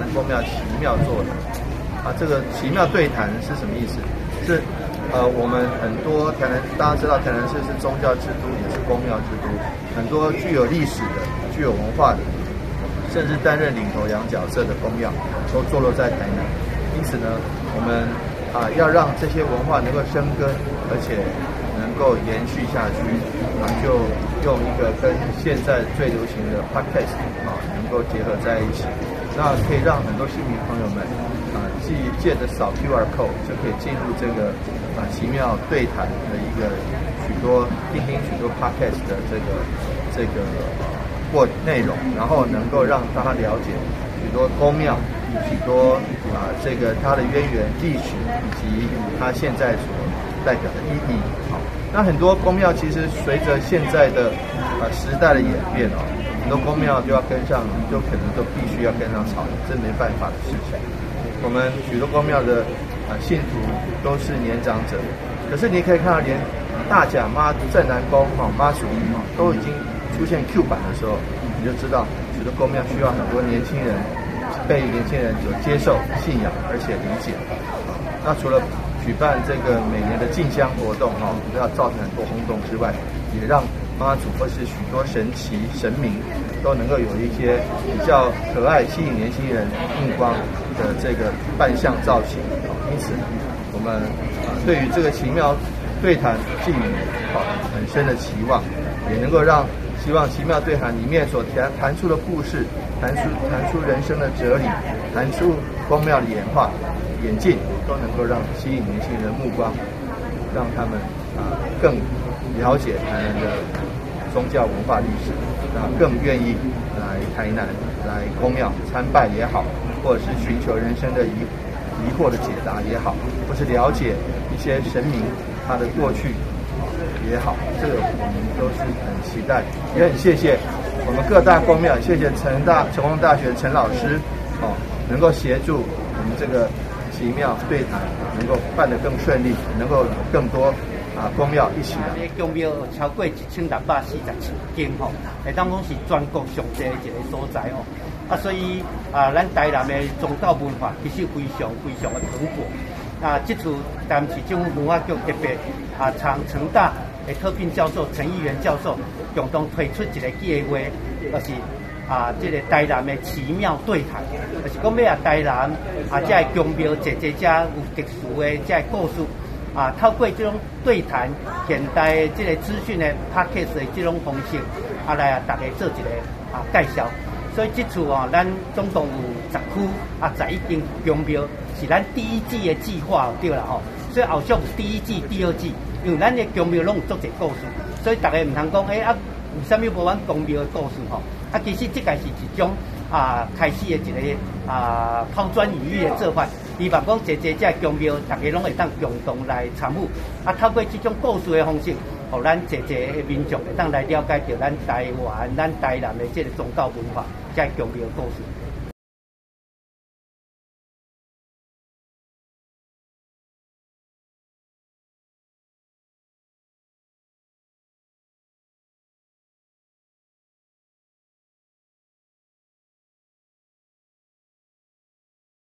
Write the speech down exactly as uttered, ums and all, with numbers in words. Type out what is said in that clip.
公庙奇妙座谈啊。这个奇妙对谈是什么意思？是呃，我们很多台南，大家知道台南市是宗教之都，也是公庙之都，很多具有历史的、具有文化的，甚至担任领头羊角色的公庙，都坐落在台南。因此呢，我们啊要让这些文化能够生根，而且能够延续下去，啊，就用一个跟现在最流行的 podcast 啊，能够结合在一起，那可以让很多市民朋友们啊，既借着扫 Q R code 就可以进入这个啊奇妙对谈的一个许多听听许多 podcast 的这个这个或内容，然后能够让大家了解许多宫庙。许多啊，这个它的渊源、历史以及它现在所代表的意义。好，那很多宫庙其实随着现在的啊时代的演变哦，很多宫庙就要跟上，就可能都必须要跟上潮流，这没办法的事情。我们许多宫庙的啊信徒都是年长者，可是你可以看到，连大甲妈镇南宫哦妈祖哦都已经出现 Q 版的时候，你就知道许多宫庙需要很多年轻人。被年轻人所接受、信仰，而且理解。那除了举办这个每年的进香活动，哈，不要造成很多轰动之外，也让妈祖或是许多神奇神明都能够有一些比较可爱、吸引年轻人目光的这个扮相造型。因此，我们啊对于这个奇妙对谈寄予啊很深的期望，也能够让。希望奇妙对谈里面所谈谈出的故事，谈出谈出人生的哲理，谈出宫庙的演化、演进，都能够让吸引年轻人的目光，让他们啊更了解台南的宗教文化历史，啊更愿意来台南来宫庙参拜也好，或者是寻求人生的疑疑惑的解答也好，或是了解一些神明他的过去。也好，这个我们都是很期待，也很谢谢我们各大宫庙，谢谢成大成功大学陈老师哦，能够协助我们这个奇妙对谈能够办得更顺利，能够有更多啊宫庙一起来。 宫庙超过一千六百四十七间吼，会当讲是全国上济的一个所在哦。啊，所以啊，咱台南的宗教文化其实非常非常的蓬勃。啊，这次台南市政府文化局特别啊，从成大的特聘教授陈议员教授共同推出一个计划，就是啊，这个台南的奇妙对谈，就是讲要啊台南啊，这个宫庙这这只有特殊的这个故事啊，透过这种对谈现代的这个资讯的 podcast 的这种方式啊，来啊大家做一个啊介绍。所以这次哦，咱总共有十区啊，十一间宫庙是咱第一季的计划对啦吼。所以后续第一季、第二季，因为咱的宫庙拢有足侪故事，所以大家唔通讲，诶、欸、啊，有啥物无阮宫庙的故事吼？啊，其实这个是一种啊开始的一个啊抛砖引玉的做法。希望讲这这这宫庙，大家拢会当共同来参与，啊，透过这种故事的方式。互咱一个的民众会当来了解到咱台湾、咱台南的这个宗教文化，这个宫庙故事。